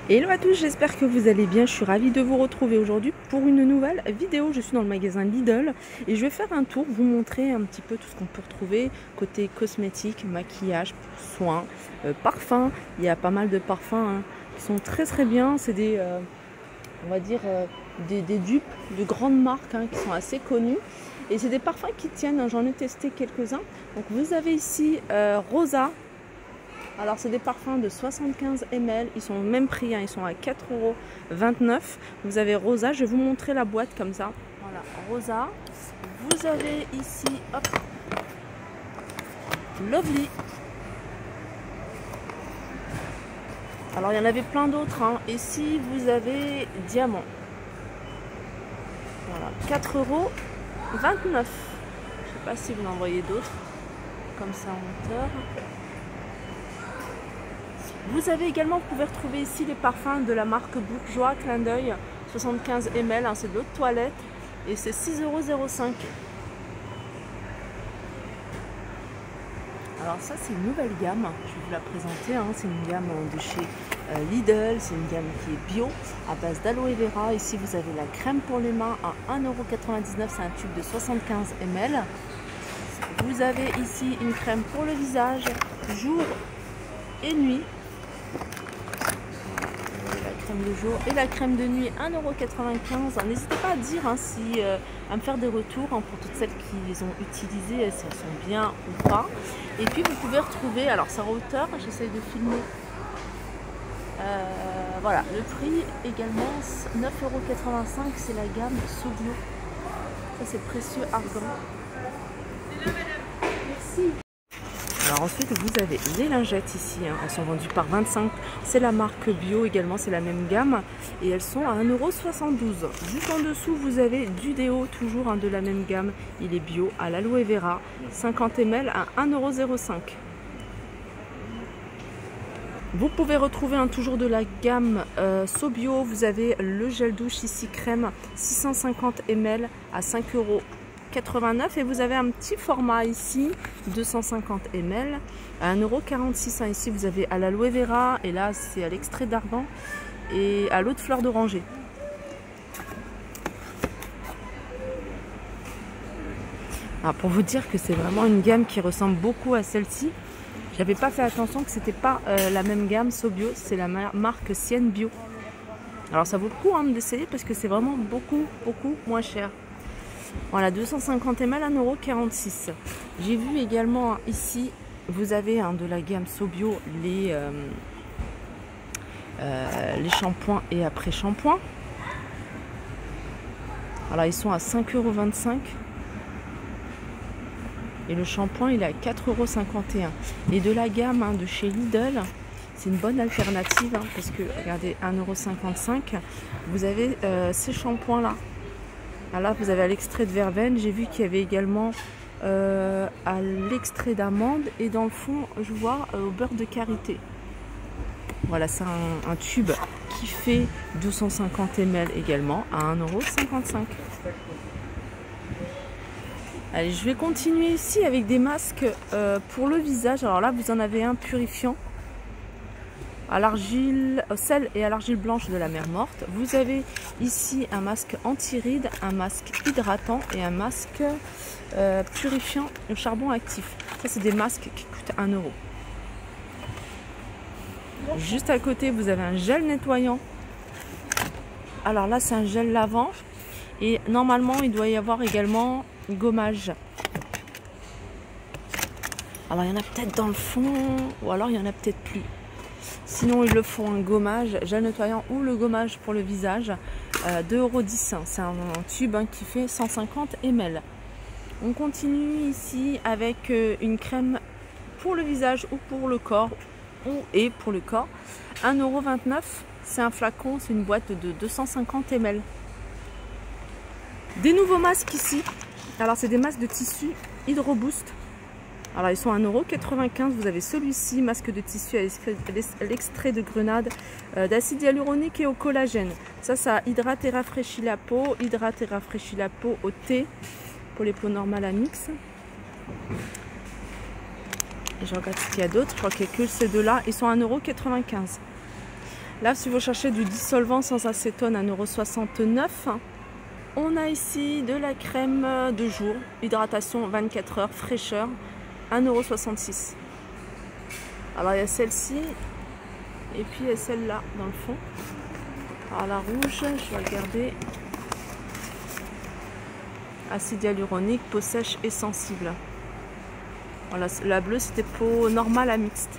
Hello à tous, j'espère que vous allez bien. Je suis ravie de vous retrouver aujourd'hui pour une nouvelle vidéo. Je suis dans le magasin Lidl et je vais faire un tour, vous montrer un petit peu tout ce qu'on peut retrouver côté cosmétiques, maquillage, soins, parfums. Il y a pas mal de parfums qui sont très bien. C'est des, on va dire, des dupes de grandes marques qui sont assez connues. Et c'est des parfums qui tiennent, j'en ai testé quelques-uns. Donc vous avez ici Rosa. Alors c'est des parfums de 75 ml, ils sont au même prix, ils sont à 4,29 €. Vous avez Rosa, je vais vous montrer la boîte comme ça. Voilà, Rosa. Vous avez ici, hop, Lovely. Alors il y en avait plein d'autres, Ici vous avez Diamant. Voilà, 4,29 €. Je ne sais pas si vous en voyez d'autres, comme ça en hauteur. Vous avez également, vous pouvez retrouver ici les parfums de la marque Bourjois, Clin d'œil, 75 ml, c'est de l'eau de toilette et c'est 6,05 €. Alors ça c'est une nouvelle gamme, je vais vous la présenter, c'est une gamme de chez Lidl, c'est une gamme qui est bio à base d'aloe vera. Ici vous avez la crème pour les mains à 1,99 €, c'est un tube de 75 ml. Vous avez ici une crème pour le visage, jour et nuit. De jour et la crème de nuit 1,95 €. N'hésitez pas à dire à me faire des retours pour toutes celles qui les ont utilisées, si elles sont bien ou pas. Et puis vous pouvez retrouver, alors c'est en hauteur, j'essaye de filmer. Voilà, le prix également 9,85 €, c'est la gamme Sobio. Ça c'est précieux argan. Merci. Alors ensuite vous avez les lingettes ici, elles sont vendues par 25, c'est la marque bio également, c'est la même gamme et elles sont à 1,72 €. Juste en dessous vous avez du déo, toujours de la même gamme, il est bio à l'aloe vera, 50 ml à 1,05 €. Vous pouvez retrouver toujours de la gamme Sobio, vous avez le gel douche ici crème 650 ml à 5,89 € et vous avez un petit format ici 250 ml à 1,46 €. Ici vous avez à l'aloe vera et là c'est à l'extrait d'argan et à l'eau de fleur d'oranger. Pour vous dire que c'est vraiment une gamme qui ressemble beaucoup à celle-ci, j'avais pas fait attention que c'était pas la même gamme Sobio, c'est la marque Sienne Bio. Alors ça vaut le coup d'essayer parce que c'est vraiment beaucoup moins cher. Voilà, 250 ml à 1,46 €. J'ai vu également ici, vous avez de la gamme Sobio les shampoings et après shampoing. Alors ils sont à 5,25 € et le shampoing il est à 4,51 €. Et de la gamme de chez Lidl, c'est une bonne alternative parce que regardez, 1,55 €, vous avez ces shampoings là. Là vous avez à l'extrait de verveine, j'ai vu qu'il y avait également à l'extrait d'amande et dans le fond je vois au beurre de karité. Voilà, c'est un tube qui fait 250 ml également à 1,55 €. Allez, je vais continuer ici avec des masques pour le visage. Alors là vous en avez un purifiant à l'argile, au sel et à l'argile blanche de la mer Morte. Vous avez ici un masque anti-rides, un masque hydratant et un masque purifiant au charbon actif. Ça c'est des masques qui coûtent 1 €. Juste à côté vous avez un gel nettoyant. Alors là c'est un gel lavant et normalement il doit y avoir également gommage. Alors il y en a peut-être dans le fond ou alors il y en a peut-être plus. Sinon ils le font un gommage, gel nettoyant ou le gommage pour le visage, 2,10 €. C'est un tube qui fait 150 ml. On continue ici avec une crème pour le visage ou pour le corps, et pour le corps, 1,29 €. C'est un flacon, c'est une boîte de 250 ml. Des nouveaux masques ici. Alors c'est des masques de tissu Hydro Boost. Alors ils sont à 1,95 €. Vous avez celui-ci, masque de tissu à l'extrait de grenade, d'acide hyaluronique et au collagène. Ça hydrate et rafraîchit la peau, au thé pour les peaux normales à mix. Et je regarde ce qu'il y a d'autre, je crois qu'il n'y a que ces deux-là. Ils sont à 1,95 €. Là, si vous cherchez du dissolvant sans acétone, 1,69 €. On a ici de la crème de jour, hydratation 24 heures, fraîcheur, 1,66 €. Alors il y a celle-ci, et puis il y a celle-là dans le fond. Alors la rouge, je vais regarder. Acide hyaluronique, peau sèche et sensible. Voilà, la bleue c'était peau normale à mixte.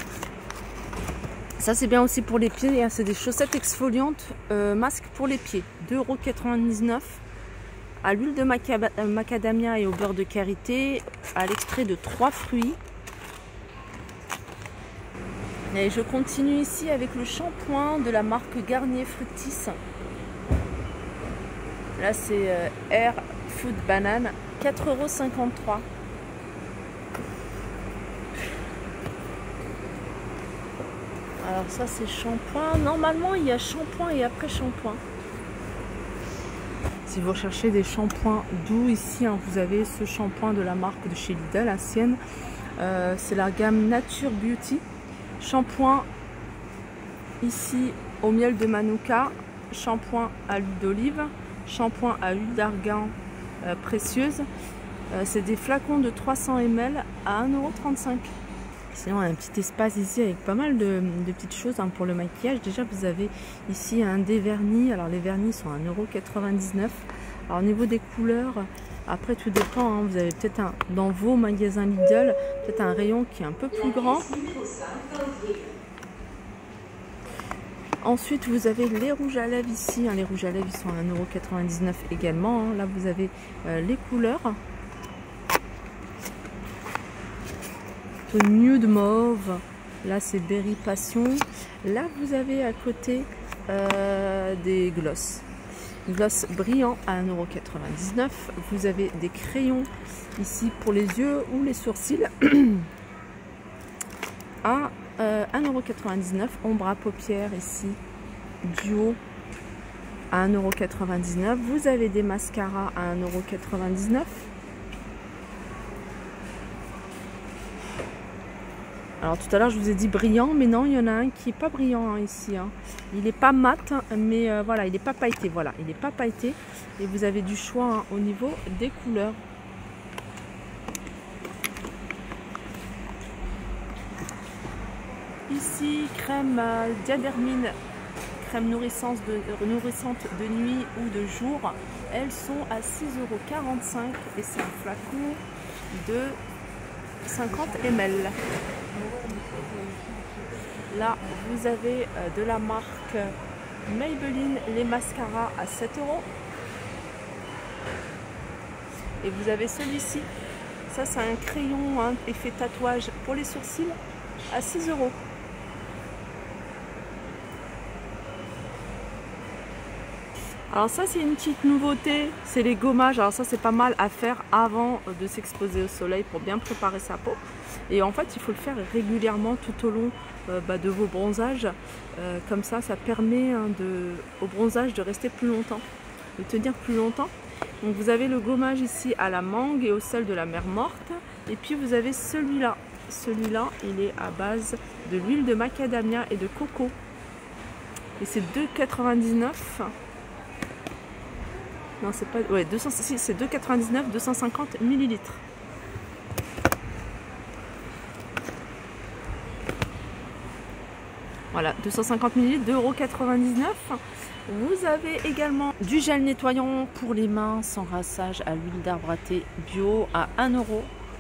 Ça c'est bien aussi pour les pieds, hein, c'est des chaussettes exfoliantes, masque pour les pieds, 2,99 € à l'huile de macadamia et au beurre de karité, à l'extrait de 3 fruits. Et je continue ici avec le shampoing de la marque Garnier Fructis. Là c'est Air Food Banane, 4,53 €. Alors ça c'est shampoing. Normalement il y a shampoing et après shampoing. Si vous recherchez des shampoings doux ici, hein, vous avez ce shampoing de la marque de chez Lidl, la sienne. C'est la gamme Nature Beauty. Shampoing ici au miel de manuka, shampoing à l'huile d'olive, shampoing à huile d'argan précieuse. C'est des flacons de 300 ml à 1,35 €. Sinon, on a un petit espace ici avec pas mal de petites choses, hein, pour le maquillage. Déjà, vous avez ici un dévernis. Alors, les vernis sont à 1,99 €. Alors, au niveau des couleurs, après, tout dépend. Hein, vous avez peut-être dans vos magasins Lidl, peut-être un rayon qui est un peu plus grand. Ensuite, vous avez les rouges à lèvres ici. Hein, les rouges à lèvres, ils sont à 1,99 € également. Hein. Là, vous avez les couleurs. Nude mauve, là c'est Berry Passion. Là vous avez à côté des gloss brillants à 1,99 €. Vous avez des crayons ici pour les yeux ou les sourcils à 1,99 €. Ombre à paupières ici duo à 1,99 €. Vous avez des mascaras à 1,99 €. Alors tout à l'heure je vous ai dit brillant, mais non, il y en a un qui n'est pas brillant, hein, ici. Hein. Il n'est pas mat, mais voilà, il n'est pas pailleté. Voilà, il n'est pas pailleté. Et vous avez du choix, hein, au niveau des couleurs. Ici, crème diadermine, crème nourrissante de nuit ou de jour. Elles sont à 6,45 € et c'est un flacon de 50 ml. Là, vous avez de la marque Maybelline les mascaras à 7 €. Et vous avez celui-ci. Ça, c'est un crayon, hein, effet tatouage pour les sourcils à 6 €. Alors ça c'est une petite nouveauté, c'est les gommages. Alors ça c'est pas mal à faire avant de s'exposer au soleil pour bien préparer sa peau. Et en fait il faut le faire régulièrement tout au long de vos bronzages. Comme ça permet, hein, au bronzage de rester plus longtemps, de tenir plus longtemps. Donc vous avez le gommage ici à la mangue et au sel de la mer morte. Et puis vous avez celui-là. Celui-là il est à base de l'huile de macadamia et de coco. Et c'est 2,99 €. Non, c'est pas. Ouais, c'est 2,99 €, 250 ml. Voilà, 250 ml, 2,99 €. Vous avez également du gel nettoyant pour les mains sans rinçage à l'huile d'arbre à thé bio à 1 €.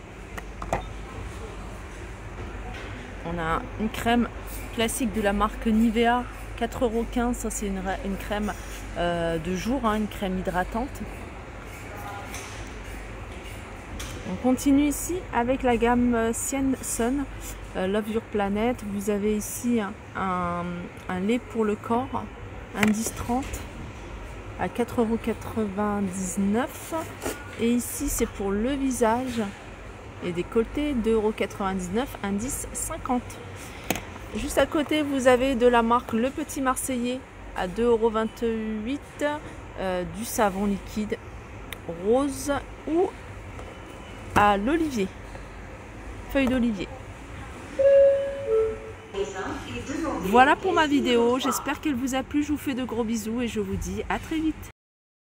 On a une crème classique de la marque Nivea, 4,15 €. Ça, c'est une crème de jour, hein, une crème hydratante. On continue ici avec la gamme Sienne Sun, Love Your Planet. Vous avez ici un lait pour le corps, indice 30 à 4,99 €. Et ici c'est pour le visage et décolleté, 2,99 €, indice 50. Juste à côté vous avez de la marque Le Petit Marseillais à 2,28 €, du savon liquide rose ou à l'olivier, feuille d'olivier. Voilà pour ma vidéo, j'espère qu'elle vous a plu, je vous fais de gros bisous et je vous dis à très vite.